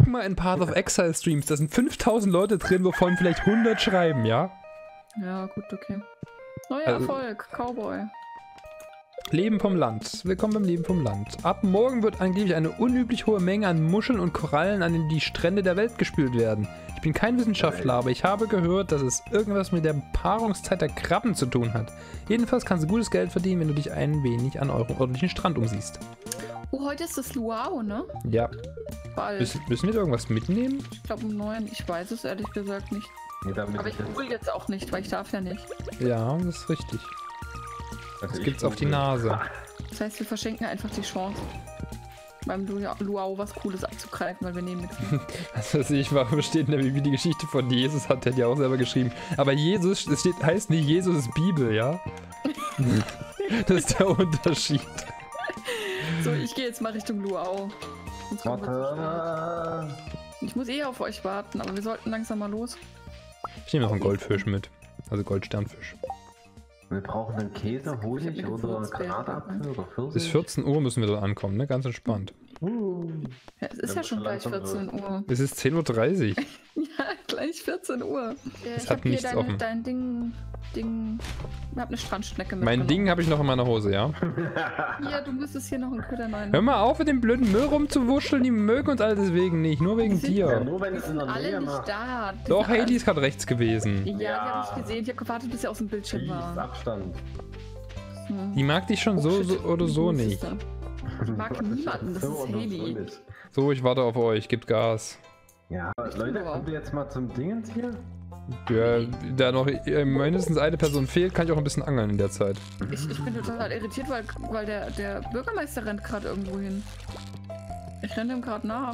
guck mal in Path of Exile Streams, da sind 5000 Leute drin, wovon vielleicht 100 schreiben, ja? Ja, gut, okay. Neuer Also- Erfolg, Cowboy. Leben vom Land. Willkommen beim Leben vom Land. Ab morgen wird angeblich eine unüblich hohe Menge an Muscheln und Korallen an die Strände der Welt gespült werden. Ich bin kein Wissenschaftler, aber ich habe gehört, dass es irgendwas mit der Paarungszeit der Krabben zu tun hat. Jedenfalls kannst du gutes Geld verdienen, wenn du dich ein wenig an eurem ordentlichen Strand umsiehst. Oh, heute ist das Luau, ne? Ja. Bald. Müssen wir da irgendwas mitnehmen? Ich glaube um 9. Ich weiß es ehrlich gesagt nicht. Nee, damit Aber ich google jetzt auch nicht, weil ich darf ja nicht. Ja, das ist richtig. also Das ich gibt's auf die google. Nase. Das heißt, wir verschenken einfach die Chance, beim Luau was Cooles abzugreifen, weil wir nehmen nichts mehr. Also ich war besteht in der Bibel die Geschichte von Jesus, hat er ja auch selber geschrieben. Aber Jesus, es heißt nicht Jesus ist Bibel, ja? Das ist der Unterschied. So, ich gehe jetzt mal Richtung Luau. Sonst kommen wir zu spät. Warte. Ich muss eh auf euch warten, aber wir sollten langsam mal los. Ich nehme noch einen Goldfisch mit. Also Goldsternfisch. Wir brauchen dann Käse, Honig Ich hab eine oder Gewürzbeere Granatapfel oder Pfirsich. Bis 14 Uhr müssen wir dort ankommen, ne? Ganz entspannt. Ja, es ist Ja, ja schon gleich langsam 14 Uhr. Es ist 10:30 Uhr. Ja, gleich 14 Uhr. Es Ich hat hab hier nichts offen. dein Ding. Ich hab eine Strandschnecke mit. Mein Ding habe ich noch in meiner Hose, ja? Ja, du müsstest hier noch einen Köder rein. Hör mal auf, mit dem blöden Müll rumzuwuscheln. Die mögen uns alle deswegen nicht. Nur wegen Die sind Ja, dir. nur wenn es in der Alle Nähe nicht macht. da. Die Doch, sind alle- Haley ist gerade rechts gewesen. Ja, die Ja. hab ich gesehen. Ich hab gewartet, bis er aus dem Bildschirm Peace, war. Abstand. Hm. Die mag dich schon Oh, so, shit. so oder so Wie groß ist nicht. der? Ich mag niemanden, das So ist und Haley. so nicht. So, ich warte auf euch. Gebt Gas. Ja, Leute, kommen wir jetzt mal zum Dingens hier? Ja, da noch mindestens eine Person fehlt, kann ich auch ein bisschen angeln in der Zeit. Ich bin total irritiert, weil der Bürgermeister rennt gerade irgendwo hin. Ich renne ihm gerade nach.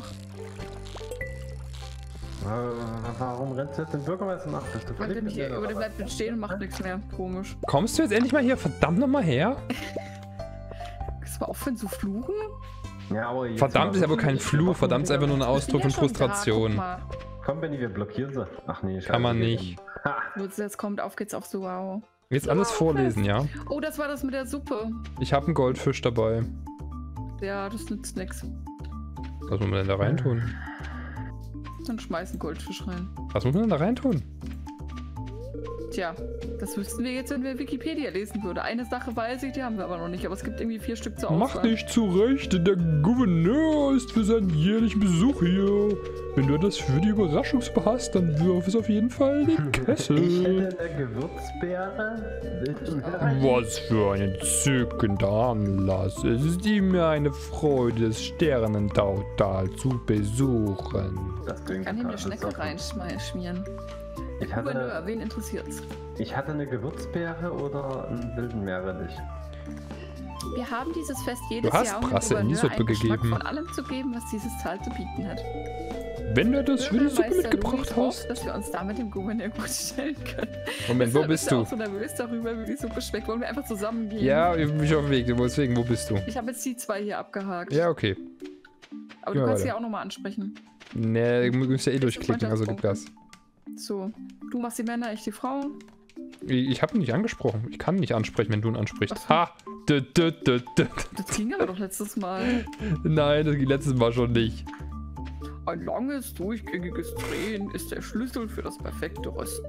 Warum rennst du jetzt den Bürgermeister nach? Bist du Weil der, verliebt mich, in den, aber der oder bleibt stehen und macht nichts mehr. Komisch. Kommst du jetzt endlich mal hier verdammt nochmal her? Kannst du mal aufhören zu fluchen? was? Ja, aber jetzt Verdammt mal ist aber kein wirklich, Fluch, verdammt ist einfach nur ein Ausdruck von Ich bin ja schon Frustration. da, Komm, Benni, wir blockieren sie. Ach nee, Kann man nicht. Ha! guck mal. Wo jetzt kommt, auf geht's auch so, wow. Jetzt alles vorlesen, ja? Oh, das war das mit der Suppe. Ich habe einen Goldfisch dabei. Ja, das nützt nichts. Was muss man denn da reintun? Dann schmeißen Goldfisch rein. Was muss man denn da reintun? Tja, das wüssten wir jetzt, wenn wir Wikipedia lesen würden. Eine Sache weiß ich, die haben wir aber noch nicht. Aber es gibt irgendwie 4 Stück zur Auswahl. Mach dich zurecht, der Gouverneur ist für seinen jährlichen Besuch hier. Wenn du das für die Überraschungssuppe hast, dann wirf es auf jeden Fall in den Ich Kessel. hätte eine Gewürzbeere. Willst du mir Was für ein entzückender Anlass. Es ist immer eine Freude, das Sternentautal zu besuchen. Das klingt Kann hier eine total Schnecke besoffen. reinschmieren. Ich Gouverneur, hatte, wen interessiert's? ich hatte eine Gewürzbeere oder einen wilden Meerrettich. Wir haben dieses Fest jedes Du hast Jahr, um dem Brasse in die Gouverneur Suppe einen Geschmack gegeben. von allem zu geben, was dieses Tal zu bieten hat. Wenn du das für die Suppe Bürgermeister mitgebracht Louis hast. hofft, dass wir uns damit dem Gouverneur gut stellen können. Moment, wo Deshalb bist ist er du? auch so nervös darüber, wie die Suppe schmeckt. Wollen wir einfach zusammen gehen? Ja, ich bin auf dem Weg. Deswegen, wo bist du? Ich habe jetzt die 2 hier abgehakt. Ja, okay. Aber du ja, kannst weiter. sie ja auch nochmal ansprechen. Nee, du musst ja eh durchklicken, also gib Gas. So, du machst die Männer, ich die Frauen. Ich habe ihn nicht angesprochen. Ich kann nicht ansprechen, wenn du ihn ansprichst. Ach Ha! Dü. Das ging aber doch letztes Mal. Nein, das ging letztes Mal schon nicht. Ein langes, durchgängiges Drehen ist der Schlüssel für das perfekte Rösten.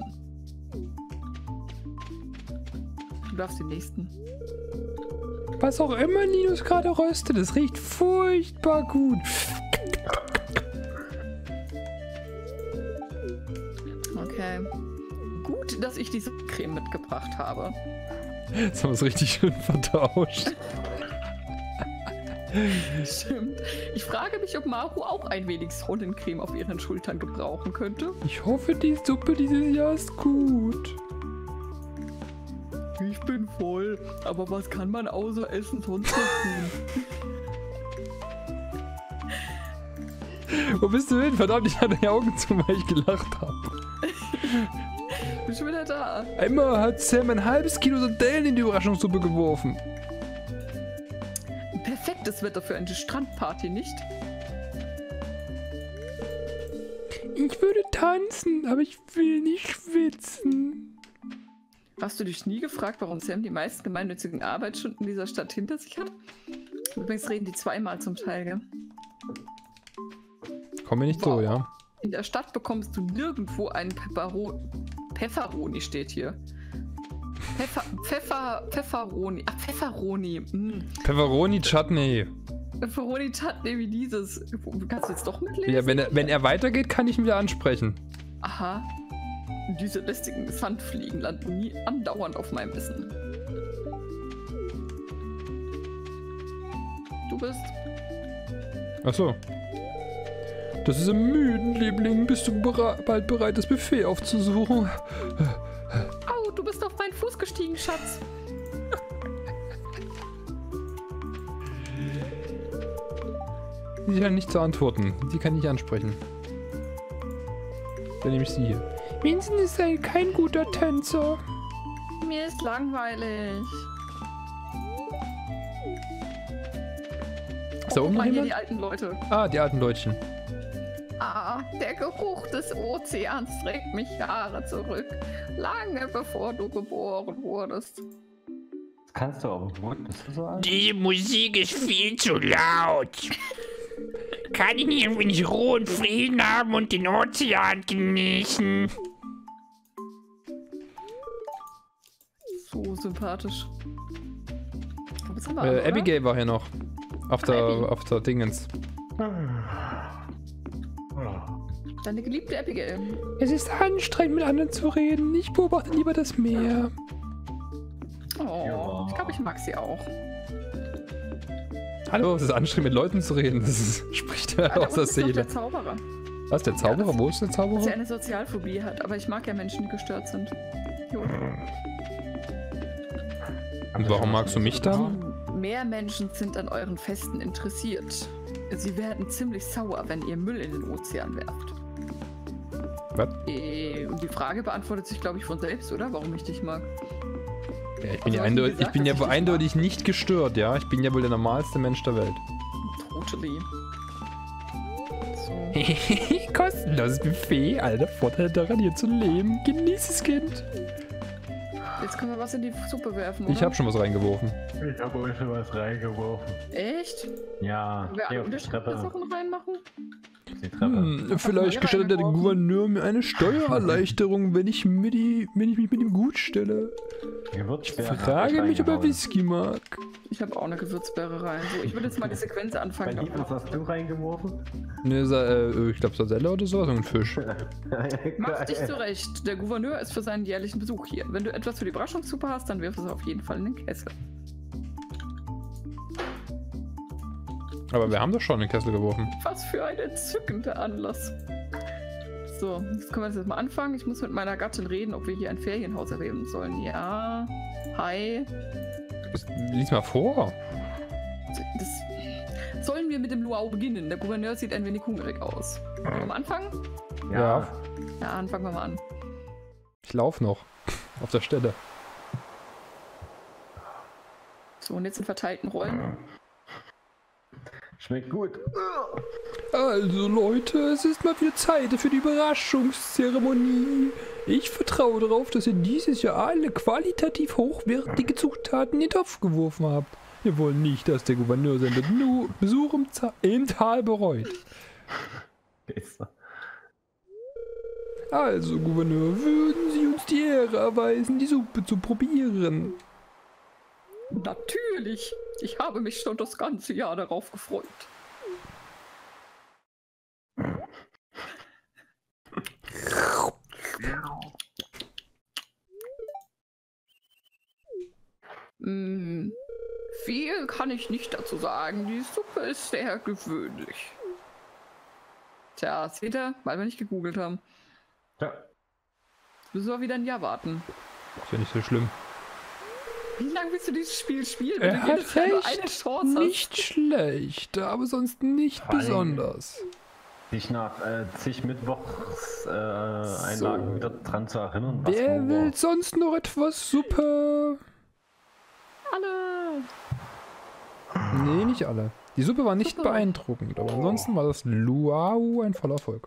Du darfst den nächsten. Was auch immer Linus gerade röstet, es riecht furchtbar gut. Okay. Gut, dass ich diese Creme mitgebracht habe. Jetzt haben wir es richtig schön vertauscht. Stimmt. Ich frage mich, ob Maru auch ein wenig Sonnencreme auf ihren Schultern gebrauchen könnte. Ich hoffe, die Suppe dieses Jahr ist gut. Ich bin voll, aber was kann man außer Essen sonst noch tun? Wo bist du hin? Verdammt, ich hatte die Augen zu, weil ich gelacht habe. Bin schon wieder da. Einmal hat Sam ein halbes Kilo Sardellen in die Überraschungssuppe geworfen. Perfektes Wetter für eine Strandparty, nicht? Ich würde tanzen, aber ich will nicht schwitzen. Hast du dich nie gefragt, warum Sam die meisten gemeinnützigen Arbeitsstunden dieser Stadt hinter sich hat? Übrigens reden die 2-mal zum Teil, gell? kommen wir nicht so, ja. In der Stadt bekommst du nirgendwo einen Pfefferoni steht hier. Pfefferoni. Ach, Pfefferoni. Pepperoni Chutney. Pfefferoni Chutney wie dieses. Kannst du jetzt doch mitlesen? Ja, wenn er weitergeht, kann ich ihn wieder ansprechen. Aha. Diese lästigen Sandfliegen landen nie andauernd auf meinem Essen. Du bist... Ach so. Das ist ein müden, Liebling. Bist du bald bereit, das Buffet aufzusuchen? Au, du bist auf meinen Fuß gestiegen, Schatz. Sie kann nicht zu antworten. Sie kann nicht ansprechen. Dann nehme ich sie hier. Vincent ist kein guter Tänzer. Mir ist langweilig. Ist da oben noch Mal hier jemand? die alten Leute. Ah, die alten Leutchen. Ah, der Geruch des Ozeans trägt mich Jahre zurück. Lange bevor du geboren wurdest. Das kannst du aber gut. Bist du so alt? Die Musik ist viel zu laut. Kann ich nicht irgendwie nicht Ruhe und Frieden haben und den Ozean genießen? So sympathisch. Wo bist du mal, oder? Abigail war hier noch. Auf der Dingens. Deine geliebte Abigail. Es ist anstrengend, mit anderen zu reden. Ich beobachte lieber das Meer. Oh, Ja. ich glaube, ich mag sie auch. Hallo, es ist anstrengend, mit Leuten zu reden. Spricht ja Ah, da aus der unten ist doch Seele. der Zauberer. Was, der Zauberer? Ja, Wo ist der Dass Zauberer? er eine Sozialphobie hat, aber ich mag ja Menschen, die gestört sind. Jo. Und warum magst du mich dann? Mehr Menschen sind an euren Festen interessiert. Sie werden ziemlich sauer, wenn ihr Müll in den Ozean werft. Was? Und die Frage beantwortet sich, glaube ich, von selbst, oder? Warum ich dich mag. Ja, ich bin ja, Also, hast du gesagt, ich bin ja dass ich wohl dich eindeutig nicht gestört, ja? Ich bin ja wohl der normalste Mensch der Welt. Totally. So. Kostenloses Buffet, alter Vorteil daran, hier zu leben. Genieß es, Kind. Jetzt können wir was in die Suppe werfen, oder? Ich habe schon was reingeworfen. Ich habe euch schon was reingeworfen. Echt? Ja, Können wir geh alle auf die unterschiedliche Treppe. Sachen reinmachen? Die Treppe. Vielleicht mal gestattet der reingeworfen. Gouverneur mir eine Steuererleichterung, wenn ich mich mit ihm gut stelle. Gewürzbeere Frage mich, ob er reingehauen. Whisky mag. Ich habe auch eine Gewürzbeere rein. So, ich würde jetzt mal die Sequenz Bei anfangen. dir, was hast du reingeworfen? Ne, ich glaube Sardelle oder sowas, und ein Fisch. Mach dich zurecht. Der Gouverneur ist für seinen jährlichen Besuch hier. Wenn du etwas für die Überraschungssuppe hast, dann wirf es auf jeden Fall in den Kessel. Aber wir haben doch schon in den Kessel geworfen. Was für ein entzückender Anlass. So, jetzt können wir jetzt mal anfangen. Ich muss mit meiner Gattin reden, ob wir hier ein Ferienhaus erwähnen sollen. Ja. Hi. Lies mal vor. Das sollen wir mit dem Luau beginnen? Der Gouverneur sieht ein wenig hungrig aus. Wollen wir anfangen? Ja. Ja, dann fangen wir mal an. Ich laufe noch. Auf der Stelle. So, und jetzt in verteilten Rollen. Schmeckt gut. Also Leute, es ist mal wieder Zeit für die Überraschungszeremonie. Ich vertraue darauf, dass ihr dieses Jahr alle qualitativ hochwertige Zutaten in den Topf geworfen habt. Wir wollen nicht, dass der Gouverneur seinen Besuch im Tal bereut. Also Gouverneur, würden Sie uns die Ehre erweisen, die Suppe zu probieren? Natürlich. Ich habe mich schon das ganze Jahr darauf gefreut. Viel kann ich nicht dazu sagen. Die Suppe ist sehr gewöhnlich. Tja, seht ihr? Weil wir nicht gegoogelt haben. Ja. Jetzt müssen wir wieder ein Jahr warten. Das wäre nicht so schlimm. Wie lange willst du dieses Spiel spielen, Er wenn du hat jedes Jahr nur recht. eine Chance Nicht schlecht, aber sonst nicht Vor allem- besonders. Dich nach zig Mittwochs Einlagen wieder dran zu erinnern, was Wer wo will war. sonst noch etwas Suppe? hast? Alle! Nee, nicht alle. Die Suppe war nicht Suppe. beeindruckend, aber ansonsten war das Luau ein voller Erfolg.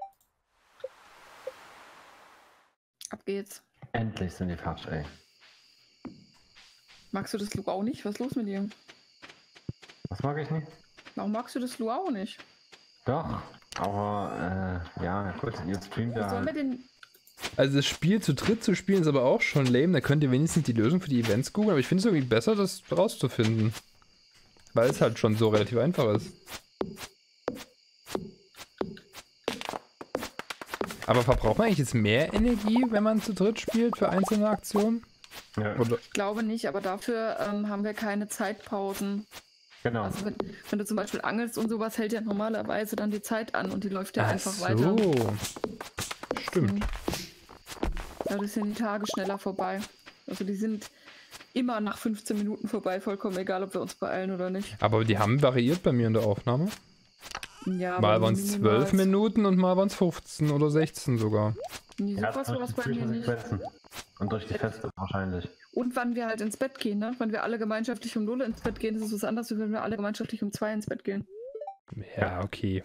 Ab geht's. Endlich sind die fertig, ey. Magst du das Luau nicht? Was ist los mit dir? Was mag ich nicht? Warum magst du das Luau nicht? Doch. Aber, ja, gut, jetzt streamt Was ja sollen wir halt. denn? Also das Spiel zu dritt zu spielen ist aber auch schon lame. Da könnt ihr wenigstens die Lösung für die Events googeln. Aber ich finde es irgendwie besser, das rauszufinden. Weil es halt schon so relativ einfach ist. Aber verbraucht man eigentlich jetzt mehr Energie, wenn man zu dritt spielt für einzelne Aktionen? Ja, Oder? Ich glaube nicht, aber dafür haben wir keine Zeitpausen. genau. Also wenn du zum Beispiel angelst und sowas, hält ja normalerweise dann die Zeit an und die läuft ja einfach weiter. So. Stimmt. Dadurch sind die Tage schneller vorbei. Also die sind immer nach 15 Minuten vorbei, vollkommen egal, ob wir uns beeilen oder nicht. Aber die haben variiert bei mir in der Aufnahme. Ja, Mal aber waren es 12 Minuten und mal waren es 15 oder 16 sogar. Nee, Ja, sowas durch war was die bei mir nicht. Zwischensequenzen. Und durch die Feste wahrscheinlich. Und wann wir halt ins Bett gehen, ne? Wenn wir alle gemeinschaftlich um 0 ins Bett gehen, ist es was anderes, als wenn wir alle gemeinschaftlich um 2 ins Bett gehen. Ja, okay.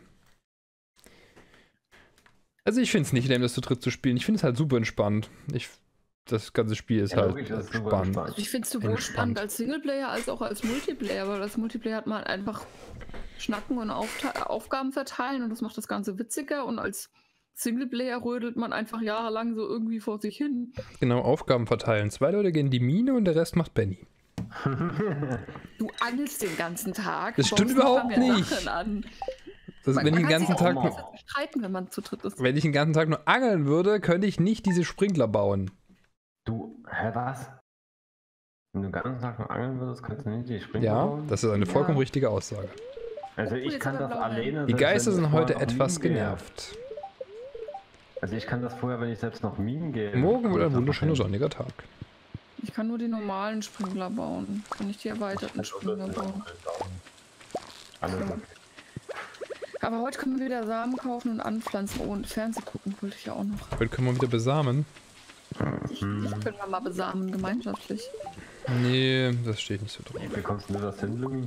Also ich finde es nicht lame, das zu dritt zu spielen. Ich finde es halt super entspannt. Das ganze Spiel ist Ja, halt logisch, das ist super spannend. entspannt. Also ich finde es sowohl Entspannt. spannend als Singleplayer als auch als Multiplayer, weil das Multiplayer hat man einfach schnacken und Aufgaben verteilen und das macht das Ganze witziger und als Singleplayer rödelt man einfach jahrelang so irgendwie vor sich hin. Genau, Aufgaben verteilen. 2 Leute gehen in die Mine und der Rest macht Benny. Du angelst den ganzen Tag. Das stimmt baust noch überhaupt mehr nicht. Sachen an. Das, wenn ich den kann ganzen sich Tag auch nur, mal streiten, wenn man zu dritt ist. wenn ich den ganzen Tag nur angeln würde, könnte ich nicht diese Sprinkler bauen. Du, was? Wenn du den ganzen Tag nur angeln würdest, kannst du nicht die Springer Ja, bauen? das ist eine Ja. vollkommen richtige Aussage. Also ich jetzt kann haben wir das blaue alleine. Die selbst Geister wenn ich sind heute vorher noch etwas Minen gehe. genervt. Also ich kann das vorher, wenn ich selbst noch Minen gehe. Morgen wird ein kann ich wunderschöner das sonniger Tag. Ich kann nur die normalen Sprinkler bauen. Kann nicht die erweiterten Sprinkler bauen. Alles okay. Aber heute können wir wieder Samen kaufen und anpflanzen. Oh, und Fernsehen gucken wollte ich ja auch noch. Heute können wir wieder besamen. Das können wir mal besamen, gemeinschaftlich. Nee, das steht nicht so drauf. Wie bekommst du das hin, Louis?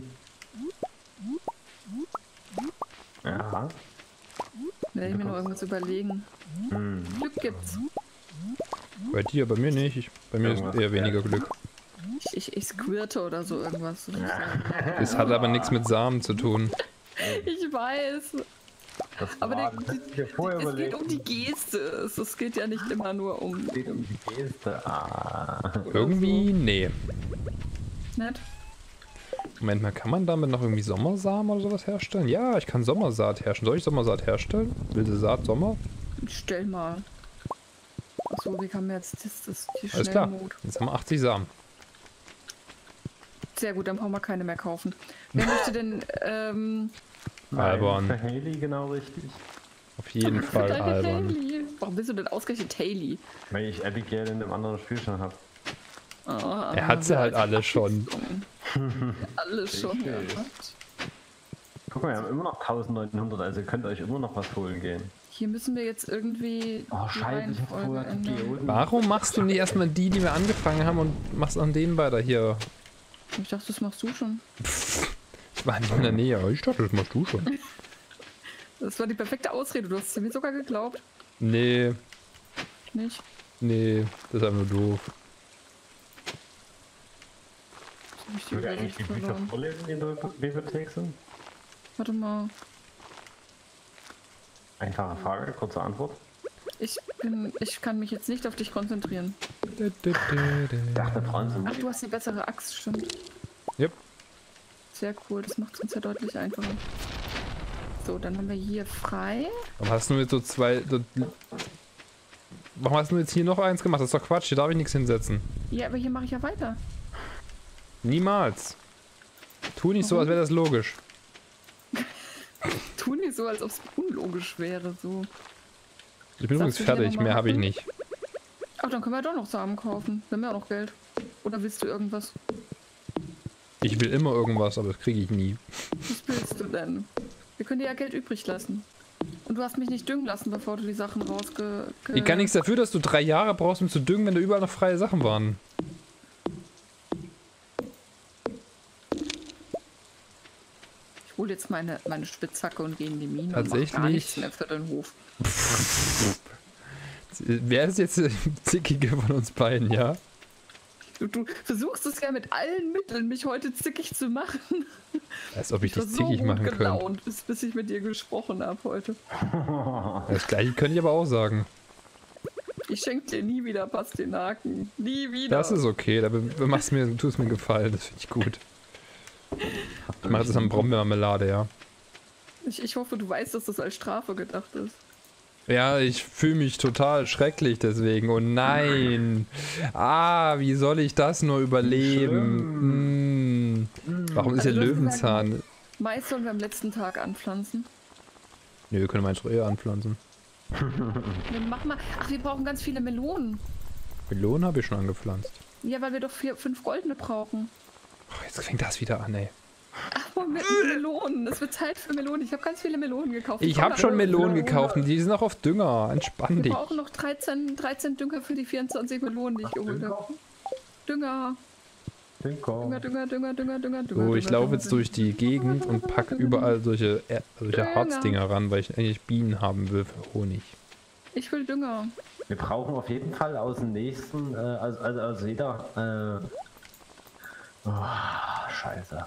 Ja. Werde ich mir noch irgendwas überlegen. Hm. Glück gibt's. Bei dir, bei mir nicht. Bei mir ist Irgendwas, eher weniger Glück. Ich squirte oder so irgendwas. Das hat aber nichts mit Samen zu tun. Ich weiß. Das Aber war, der, das hätte ich mir vorher es geht überlegt. um die Geste. Es geht ja nicht immer nur um. Es geht um die Geste. Ah. Irgendwie, nee. Nett. Moment mal, kann man damit noch irgendwie Sommersamen oder sowas herstellen? Ja, ich kann Sommersaat herstellen. Soll ich Sommersaat herstellen? Wilde Saat, Sommer? Stell mal. Achso, wie kann man jetzt die Alles klar. Schnellmut? Jetzt haben wir 80 Samen. Sehr gut, dann brauchen wir keine mehr kaufen. Wer möchte denn, Albern. Für Haley genau richtig. Auf jeden Fall deine albern. Haley? Warum bist du denn ausgerechnet Haley? Weil ich Abigail in einem anderen Spiel schon habe. Ah, Er hat sie halt alle schon. Alle schon. Richtig. Ja. Guck mal, wir haben immer noch 1900, also ihr könnt euch immer noch was holen gehen. Hier müssen wir jetzt irgendwie Oh, die scheiße, ich hab Reihenfolge vorher die ändern. Geoden. Warum machst du nicht erstmal die wir angefangen haben und machst an denen weiter hier? Ich dachte, das machst du schon. Ich war nicht in der Nähe. Ich dachte, das machst du schon. Das war die perfekte Ausrede. Du hast es mir sogar geglaubt. Nee, Nicht? nee, das ist einfach nur doof. Jetzt hab ich die Können wir eigentlich Übersicht die Bücher verloren. vorlesen, die in der Bibliothek sind? Warte mal. Einfache Frage, kurze Antwort. Ich kann mich jetzt nicht auf dich konzentrieren. Ich dachte, Frauen sind Ach, du hast die bessere Axt, stimmt. Yep. Sehr cool, das macht es uns ja deutlich einfacher. So, dann haben wir hier frei. Warum hast du jetzt so zwei... Warum hast du jetzt hier noch eins gemacht? Das ist doch Quatsch, hier darf ich nichts hinsetzen. Ja, aber hier mache ich ja weiter. Niemals. Tu nicht so, als wäre das logisch. Tu nicht so, als ob es unlogisch wäre. So. Ich bin übrigens Sagst du hier fertig, noch mal mehr habe ich machen? nicht. Ach, dann können wir doch noch Samen kaufen. Wir haben ja auch noch Geld. Oder willst du irgendwas? Ich will immer irgendwas, aber das kriege ich nie. Was willst du denn? Wir können dir ja Geld übrig lassen. Und du hast mich nicht düngen lassen, bevor du die Sachen Ich kann nichts dafür, dass du 3 Jahre brauchst, um zu düngen, wenn da überall noch freie Sachen waren. Ich hole jetzt meine Spitzhacke und gehe in die Mine. Tatsächlich? Und mach gar nichts mehr für den Hof. Wer ist jetzt der Zickige von uns beiden, ja? Du versuchst es ja mit allen Mitteln, mich heute zickig zu machen. Als ob ich war dich zickig so machen gut könnte. gelaunt, bis ich mit dir gesprochen habe heute. Das gleiche könnte ich aber auch sagen. Ich schenke dir nie wieder Pastinaken. Nie wieder. Das ist okay, da tust mir gefallen, das finde ich gut. Ich mache das an Brombeermarmelade, ja. Ich hoffe, du weißt, dass das als Strafe gedacht ist. Ja, ich fühle mich total schrecklich deswegen. Oh nein. Wie soll ich das nur überleben? Warum ist hier Also du hast Löwenzahn? Mais sollen wir am letzten Tag anpflanzen. Ne, wir können meins doch eher anpflanzen. Dann mach mal. Ach, wir brauchen ganz viele Melonen. Melonen habe ich schon angepflanzt. Ja, weil wir doch 5 goldene brauchen. Oh, jetzt fängt das wieder an, ey. Ach, Moment, Melonen. Es wird Zeit für Melonen. Ich habe ganz viele Melonen gekauft. Ich habe schon Melonen gekauft und die sind auch auf Dünger. Entspann Wir dich. brauchen noch 13 Dünger für die 24 Melonen, die ich geholt habe. Dünger. Dünger. So, ich laufe jetzt durch die Gegend und packe überall solche Harzdinger ran, weil ich eigentlich Bienen haben will für Honig. Ich will Dünger. Wir brauchen auf jeden Fall aus dem nächsten, also jeder, scheiße.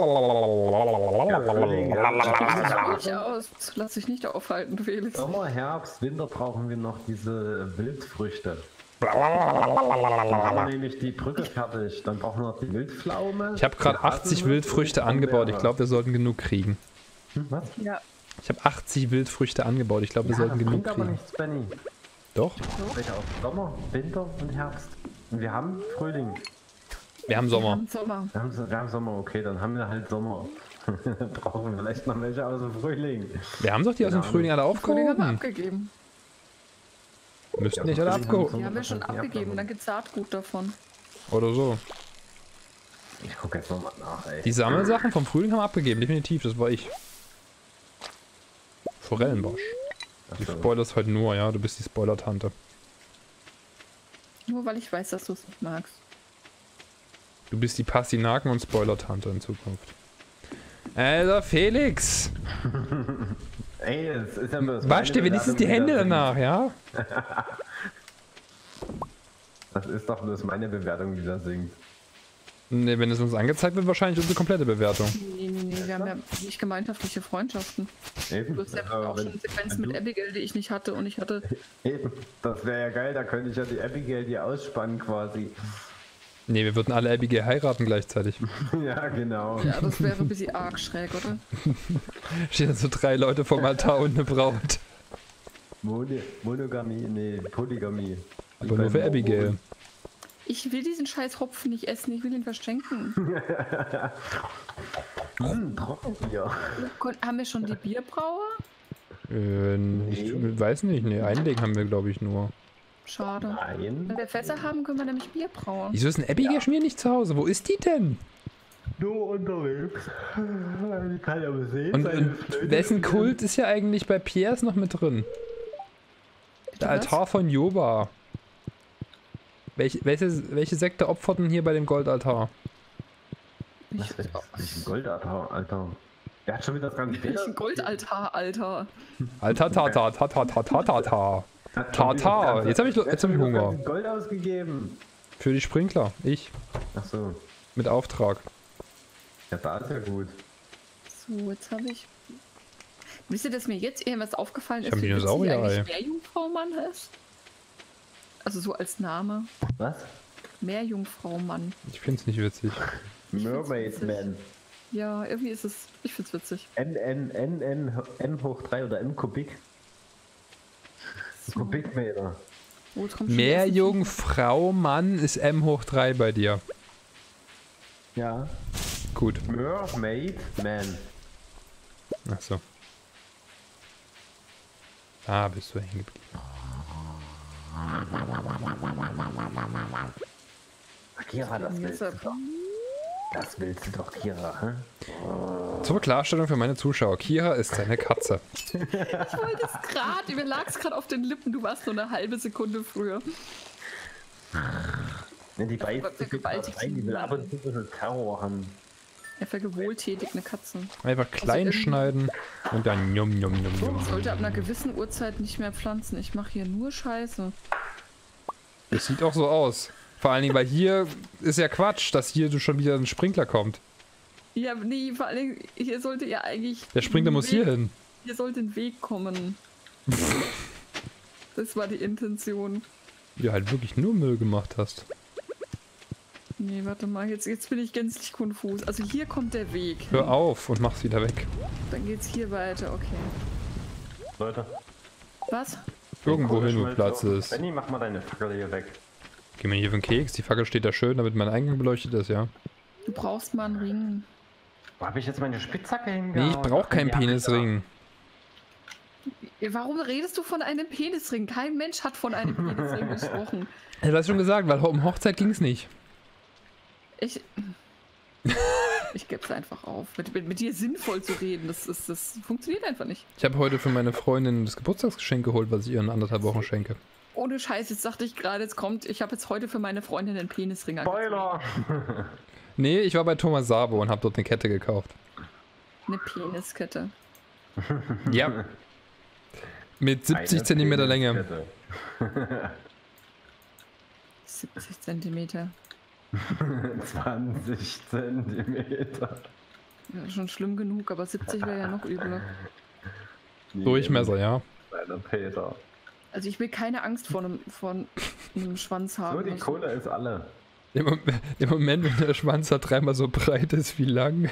Lass dich nicht aufhalten, Felix. Sommer, Herbst, Winter brauchen wir noch diese Wildfrüchte. Dann haben wir nämlich die Brücke fertig. Dann brauchen wir noch die Wildpflaume. Ich habe gerade 80 Wildfrüchte angebaut. Ich glaube, wir sollten genug kriegen. Was? Ja. Ich habe 80 Wildfrüchte angebaut. Ich glaube, wir sollten das genug bringt aber kriegen. nichts, Benny. Doch? Welche auf Sommer, Winter und Herbst. Und wir haben Frühling. Wir haben Sommer. Sommer. Wir haben Sommer, okay, dann haben wir halt Sommer. Dann brauchen wir vielleicht noch welche aus dem Frühling. Wir haben doch die aus dem Frühling alle Frühling haben wir aufgehoben. abgegeben. Müssten nicht alle abgehoben. Die haben wir schon abgegeben, dann gibt Saatgut davon. Oder so. Ich gucke jetzt nochmal nach, ey. Die Sammelsachen vom Frühling haben wir abgegeben. Definitiv, das war ich. Forellenbosch. Du spoilerst heute nur, ja? Du bist die Spoiler-Tante. Nur weil ich weiß, dass du es nicht magst. Du bist die Pastinaken- und Spoiler-Tante in Zukunft. Also, Felix! Ey, es ist ja bloß Wasch dir meine wenigstens die Bewertung, Hände die da danach, ja? singt. Das ist doch bloß meine Bewertung, die da singt. Ne, wenn es uns angezeigt wird, wahrscheinlich unsere komplette Bewertung. Nee, wir haben ja nicht gemeinschaftliche Freundschaften. Eben. Du hast ja Aber auch schon Sequenzen mit Abigail, die ich nicht hatte und ich hatte... Eben. Das wäre ja geil, da könnte ich ja die Abigail die ausspannen quasi. Ne, wir würden alle Abigail heiraten gleichzeitig. Ja, genau. Ja, das wäre ein bisschen arg schräg, oder? Stehen so 3 Leute vom Altar und eine Braut. Monogamie, nee, Polygamie. Aber nur für Abigail. Ich will diesen scheiß Hopfen nicht essen, ich will ihn verschenken. Trockenbier. Haben wir schon die Bierbrauer? Ich weiß nicht, ne, einlegen haben wir glaube ich nur. Schade. Nein. Wenn wir Fässer haben, können wir nämlich Bier brauen. Wieso ist ein Abigail schon wieder nicht zu Hause? Wo ist die denn? Nur unterwegs. Ich kann ja sehen. Und wessen Kult ist ja eigentlich bei Piers noch mit drin? Der Altar von Joba. Welche Sekte opferten hier bei dem Goldaltar? Welchen Goldaltar, Alter? Der hat schon wieder das ganze Welchen Goldaltar, Alter. Altar, Tata, Tata, Tata, Tata. Tata, jetzt hab ich Hunger. Gold ausgegeben. Für die Sprinkler, ich. Ach so. Mit Auftrag. Ja, da ist ja gut. So, jetzt habe ich... Wisst ihr, dass mir jetzt irgendwas aufgefallen ist, hab wie witzig Dinosaurier-Ei. eigentlich Meerjungfrau-Mann ist? Also so als Name. Was? Meerjungfrau-Mann. Ich find's nicht witzig. Mermaid Man. Ja, irgendwie ist es... Ich find's witzig. M hoch 3 oder M Kubik. So. Kubikmeter. Oh, jetzt kommt schon Meerjungfrau Mann ist M hoch 3 bei dir. Ja. Gut. Mermaid Man. Achso. Ah, bist du hängen geblieben. Kira, das willst du doch. Das willst du doch, Kira, hä? Zur Klarstellung für meine Zuschauer. Kira ist seine Katze. Ich wollte es gerade, mir lag es gerade auf den Lippen, du warst nur eine halbe Sekunde früher. Ne, die beißt Aber vergewaltigt rein, die will ab und zu so einen Terror haben. Er vergewaltigt eine Katze. Einfach klein schneiden und dann njum njum njum Ich njum. sollte ab einer gewissen Uhrzeit nicht mehr pflanzen. Ich mache hier nur Scheiße. Das sieht auch so aus. Vor allen Dingen, weil hier ist ja Quatsch, dass hier schon wieder ein Sprinkler kommt. Ja, nee, vor allen Dingen, hier sollte ja eigentlich... Der Sprinkler muss hier hin. Hier sollte ein Weg kommen. Das war die Intention. Wie du halt wirklich nur Müll gemacht hast. Nee, warte mal, jetzt bin ich gänzlich konfus. Also hier kommt der Weg. Hör auf und mach's wieder weg. Dann geht's hier weiter, okay. Leute. Was? Irgendwo hin, wo Platz ist. Benni, mach mal deine Fackel hier weg. Geh mir hier für den Keks. Die Fackel steht da schön, damit mein Eingang beleuchtet ist, ja. Du brauchst mal einen Ring. Wo hab ich jetzt meine Spitzhacke hingehauen? Nee, ich brauch keinen Penisring. Warum redest du von einem Penisring? Kein Mensch hat von einem Penisring gesprochen. Du hast schon gesagt, weil um Hochzeit ging's nicht. Ich geb's einfach auf. Mit dir sinnvoll zu reden, das funktioniert einfach nicht. Ich habe heute für meine Freundin das Geburtstagsgeschenk geholt, was ich ihr in 1,5 Wochen schenke. Ohne Scheiß, jetzt dachte ich gerade, ich habe jetzt heute für meine Freundin einen Penisring Spoiler! Nee, ich war bei Thomas Sabo und habe dort eine Kette gekauft. Eine Peniskette. Ja. Mit 70 cm Länge. 70 Zentimeter. 20 Zentimeter. Ja, schon schlimm genug, aber 70 wäre ja noch übler. Durchmesser, ja. Kleiner Peter. Also ich will keine Angst vor einem Schwanz haben. So, die Also, Kohle ist alle. Im Moment, wenn der Schwanz halt 3-mal so breit ist wie lang.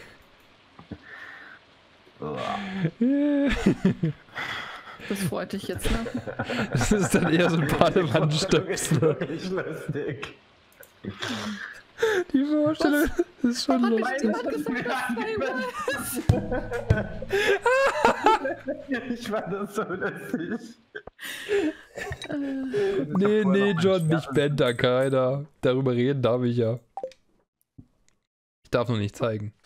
das freut dich jetzt, ne? Das ist dann eher so ein Badewannenstöpsel. Wirklich lustig. Die Vorstellung ist schon Warum hat lustig. Ich fand das so lustig. Nee, John, mich bennt da keiner. Darüber reden darf ich ja. Ich darf nur nicht zeigen.